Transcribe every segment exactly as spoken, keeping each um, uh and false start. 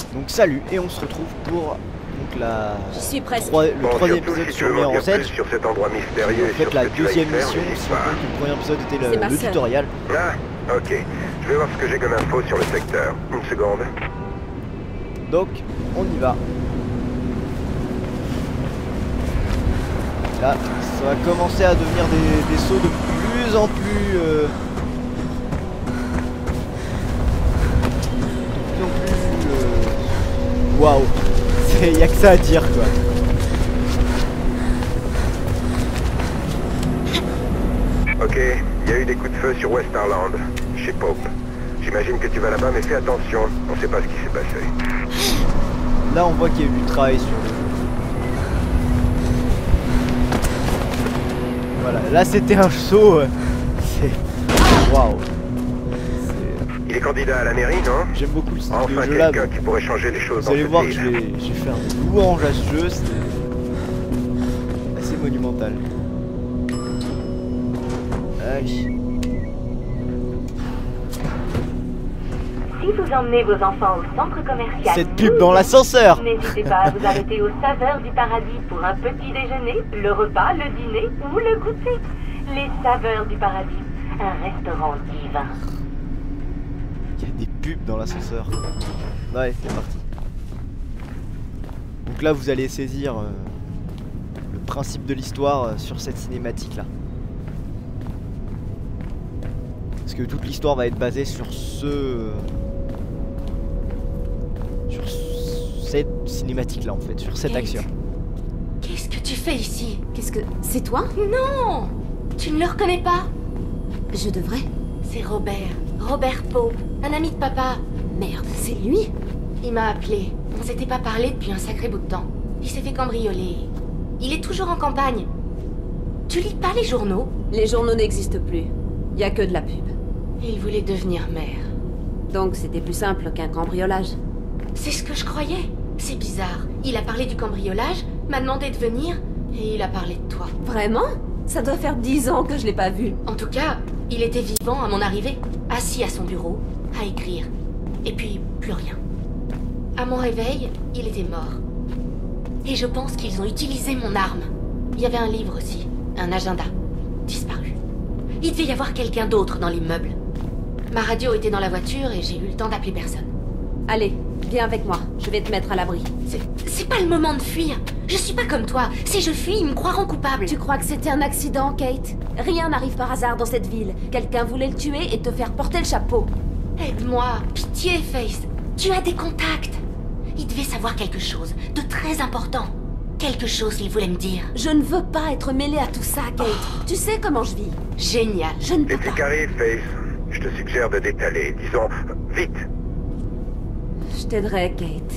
Donc salut, et on se retrouve pour donc, la... J'y suis presque. Trois... le bon, troisième surtout, épisode si sur Mirror's Edge. sur cet endroit mystérieux En et fait sur la ce que tu vas y deuxième faire, mission, n'hésite si pas. on compte que le premier épisode était C'est le, ma le sœur. tutoriel. Ah, ok. Je vais voir ce que j'ai comme info sur le secteur. Une seconde. Donc on y va. Là, ça va commencer à devenir des, des sauts de plus en plus... Euh... de plus en plus... Euh... Waouh. Il n'y a que ça à dire quoi. Ok, il y a eu des coups de feu sur Westerland, chez Pope. J'imagine que tu vas là-bas, mais fais attention, on sait pas ce qui s'est passé. Là on voit qu'il y a eu du travail sur le... Voilà, là c'était un saut... Euh... C'est... Waouh. Il est candidat à la mairie, non? J'aime beaucoup le style Enfin, de jeu là. quelqu'un qui pourrait changer les choses Vous dans allez cette voir que ville. je vais, je vais faire des louanges à ce jeu, c'est assez monumental. Allez. Si vous emmenez vos enfants au centre commercial, Cette pub dans l'ascenseur. n'hésitez pas à vous arrêter aux saveurs du paradis pour un petit déjeuner, le repas, le dîner ou le goûter. Les saveurs du paradis, un restaurant divin. Il y a des pubs dans l'ascenseur. Ouais, c'est parti. Donc là, vous allez saisir euh, le principe de l'histoire euh, sur cette cinématique là. Parce que toute l'histoire va être basée sur ce... Euh, sur cette cinématique là en fait, sur cette Kate. action. Qu'est-ce que tu fais ici? Qu'est-ce que... C'est toi? Non! Tu ne le reconnais pas? Je devrais. C'est Robert. Robert Pope, un ami de papa. Merde, c'est lui? Il m'a appelé. On s'était pas parlé depuis un sacré bout de temps. Il s'est fait cambrioler. Il est toujours en campagne. Tu lis pas les journaux? Les journaux n'existent plus. Y a que de la pub. Il voulait devenir maire. Donc c'était plus simple qu'un cambriolage. C'est ce que je croyais. C'est bizarre. Il a parlé du cambriolage, m'a demandé de venir, et il a parlé de toi. Vraiment? Ça doit faire dix ans que je l'ai pas vu. En tout cas, il était vivant à mon arrivée, assis à son bureau, à écrire. Et puis, plus rien. À mon réveil, il était mort. Et je pense qu'ils ont utilisé mon arme. Il y avait un livre aussi, un agenda, disparu. Il devait y avoir quelqu'un d'autre dans l'immeuble. Ma radio était dans la voiture et j'ai eu le temps d'appeler personne. Allez, viens avec moi. Je vais te mettre à l'abri. C'est... c'est pas le moment de fuir. Je suis pas comme toi. Si je fuis, ils me croiront coupable. Tu crois que c'était un accident, Kate? Rien n'arrive par hasard dans cette ville. Quelqu'un voulait le tuer et te faire porter le chapeau. Aide-moi. Pitié, Face. Tu as des contacts. Il devait savoir quelque chose de très important. Quelque chose qu'il voulait me dire. Je ne veux pas être mêlée à tout ça, Kate. Oh. Tu sais comment je vis. Génial. Je ne peux Les flics pas. arrivent, Face. Je te suggère de détaler, disons, vite. Je t'aiderai, Kate.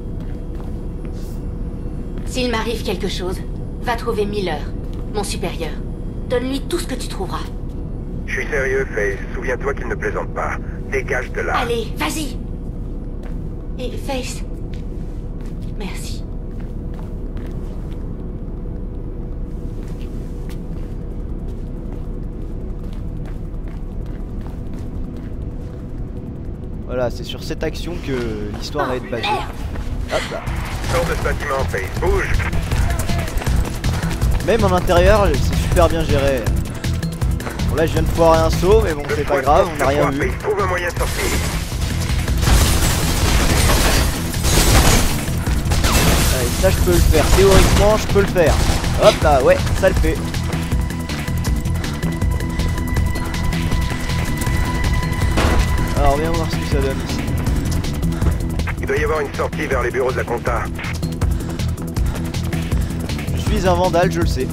S'il m'arrive quelque chose, va trouver Miller, mon supérieur. Donne-lui tout ce que tu trouveras. Je suis sérieux, Face. Souviens-toi qu'il ne plaisante pas. Dégage de là. Allez, vas-y. Et Face, merci. Voilà, c'est sur cette action que l'histoire va être basée. Hop là. Sors de ce bâtiment, Face. Bouge. Même en intérieur, c'est super bien géré. Bon là, je viens de foirer un saut, mais bon, Le c'est pas point grave, de on n'a rien force, vu. Face. Trouve un moyen de sortir. Allez, ça je peux le faire. Théoriquement, je peux le faire. Hop là, ouais, ça le fait. Alors, viens voir ce que ça donne ici. Il doit y avoir une sortie vers les bureaux de la compta. Je suis un vandale, je le sais.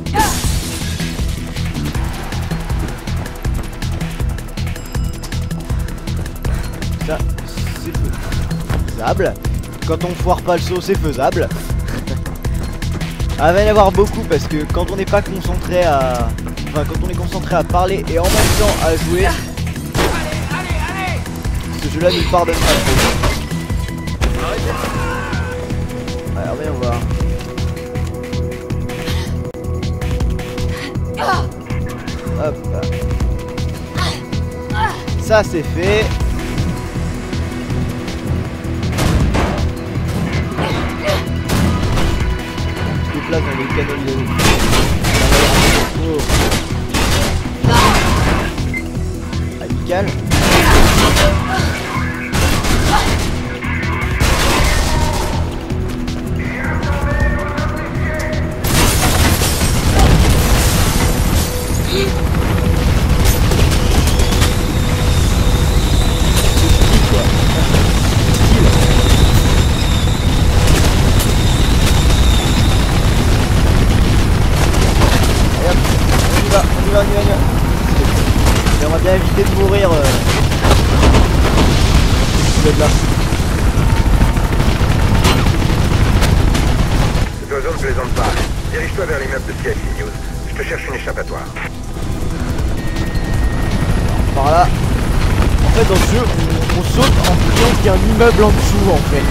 Ça, c'est faisable. Quand on foire pas le saut, c'est faisable. Ah, il va y en avoir beaucoup parce que quand on n'est pas concentré à... Enfin, quand on est concentré à parler et en même temps à jouer... Ce jeu-là ne pardonne pas trop. Alors, viens voir. Hop là. Ça c'est fait. là. Cet oiseau ne plaisante pas. Dirige-toi vers l'immeuble de C I C News. Je te cherche une échappatoire. Par là. En fait, dans ce jeu, on, on saute en voyant qu'il y a un immeuble en dessous, en fait.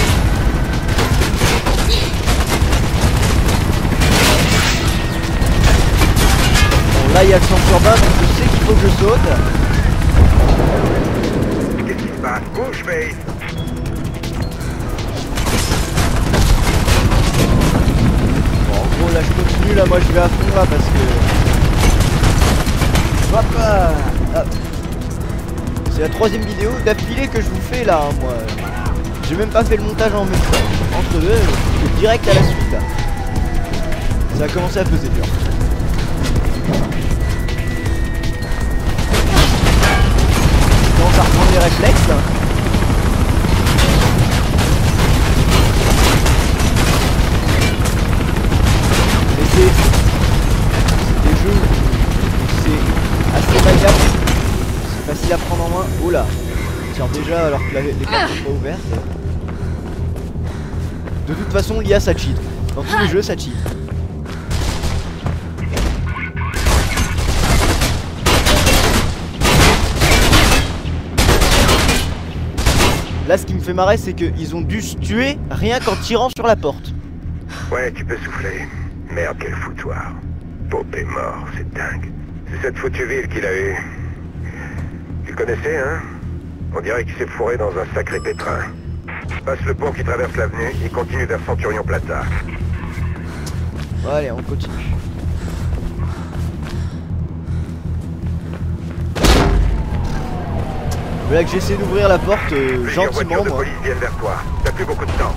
Bon, là, il y a le centre urbain, donc je sais qu'il faut que je saute. Qu'est-ce qui se passe? Bouge, Faith! Bon, en gros, là, je continue, là, moi, je vais à fond, là, parce que... Hop là. Hop. C'est la troisième vidéo d'affilée que je vous fais là, hein, moi. J'ai même pas fait le montage en même temps. Entre deux, je suis direct à la suite là. Ça a commencé à peser dur. Je commence à reprendre les réflexes là. Mais c'est... c'est des jeux où c'est assez maniable. Facile à prendre en main. Oh là, on tire déjà alors que la, les portes sont pas ouvertes. De toute façon, l'I A ça cheat. Dans tous les jeux ça cheat. Là ce qui me fait marrer c'est qu'ils ont dû se tuer rien qu'en tirant sur la porte. Ouais, tu peux souffler. Merde, quel foutoir. Pope est mort, c'est dingue. C'est cette foutue ville qu'il a eue. Tu le connaissais, hein? On dirait qu'il s'est fourré dans un sacré pétrin. Passe le pont qui traverse l'avenue et continue vers Centurion Plaza. Bon, allez, on continue. Voilà que j'essaie d'ouvrir la porte euh, Plusieurs gentiment, voitures de moi. police viennent vers toi. T'as plus beaucoup de temps.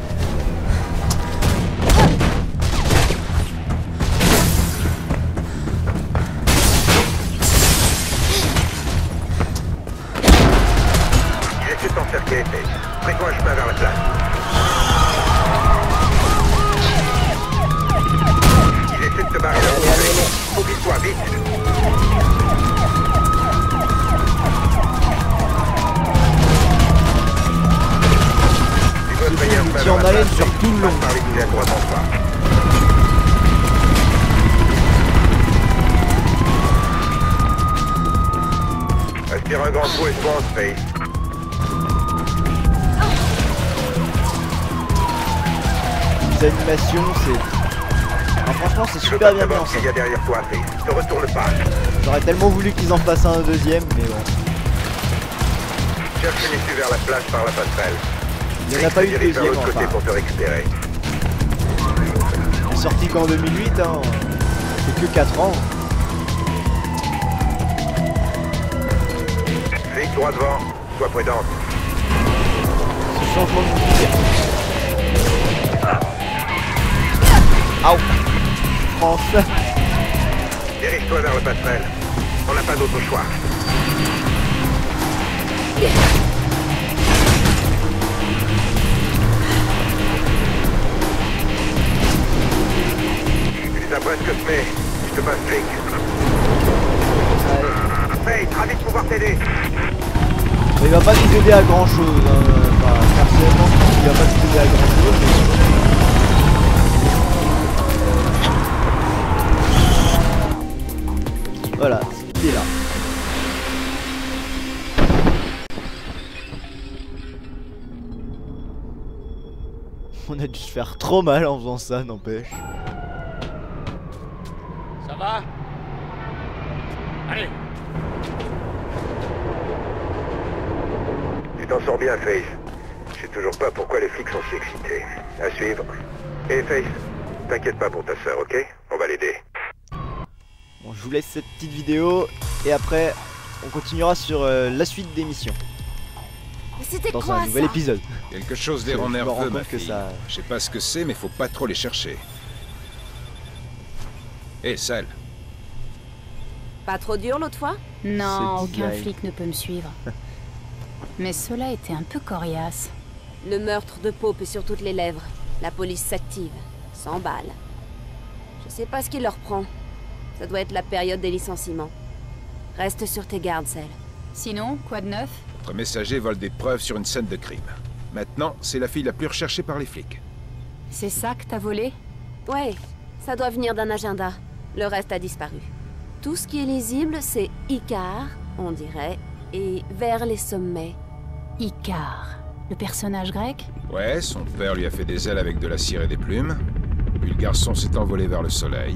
Prends un chemin vers la place. Il essaie de te barrer là. Oublie-toi, vite. Tu dois te payer un chemin Tu en vers la haleine place. sur tout le long. Par les à droite en bas. Respire un grand coup et fonce, Faith. L'animation c'est... Ah, franchement c'est super bien pensé. Il y a derrière toi, Faith. Te retourne pas. J'aurais tellement voulu qu'ils en fassent un deuxième, mais bon. Cherche une issue vers la plage par la passerelle. Il n'y en a pas eu de deuxième enfin. Côté pour te récupérer. Il est sorti qu'en deux mille huit, hein. C'est que quatre ans. Flic droit devant, sois prudente. Ce changement de musique. Aouh. France. Dirige-toi vers le passerelle. On n'a pas d'autre choix. Tu les as presque semés. Je te passe flic. Hey, très vite pouvoir t'aider. Il va pas nous aider à grand chose. Hein. Enfin, personnellement, je pense qu'il va pas nous aider à grand chose. Mais... Voilà, il est là. On a dû se faire trop mal en faisant ça, n'empêche. Ça va? Allez! Tu t'en sors bien, Faith. Je sais toujours pas pourquoi les flics sont si excités. À suivre. Et Faith, t'inquiète pas pour ta sœur, ok? On va l'aider. Bon, je vous laisse cette petite vidéo et après on continuera sur euh, la suite des missions. C'était Dans quoi un nouvel ça? épisode. Quelque chose Je me d'errant rends nerveux, compte ma que fille. ça- Je sais pas ce que c'est, mais faut pas trop les chercher. Hé, Sal. Pas trop dur l'autre fois? Non, C'est aucun design. flic ne peut me suivre. Mais cela était un peu coriace. Le meurtre de Pope est sur toutes les lèvres. La police s'active. cent balles. Je sais pas ce qui leur prend. Ça doit être la période des licenciements. Reste sur tes gardes, Cell. Sinon, quoi de neuf? Notre messager vole des preuves sur une scène de crime. Maintenant, c'est la fille la plus recherchée par les flics. C'est ça que t'as volé? Ouais, ça doit venir d'un agenda. Le reste a disparu. Tout ce qui est lisible, c'est Icar, on dirait, et vers les sommets. Icar, le personnage grec? Ouais, son père lui a fait des ailes avec de la cire et des plumes. Puis le garçon s'est envolé vers le soleil.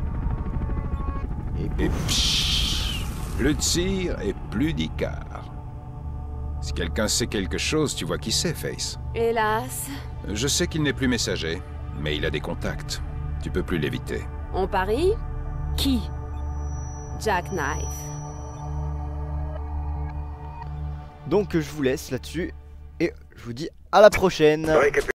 Et, Et pshhh, plus de cire et plus d'Icar. Si quelqu'un sait quelque chose, tu vois qui c'est, Face. Hélas, Je sais qu'il n'est plus messager, mais il a des contacts. Tu peux plus l'éviter. on parie? Qui? Jackknife. donc je vous laisse là-dessus et je vous dis à la prochaine. Récap-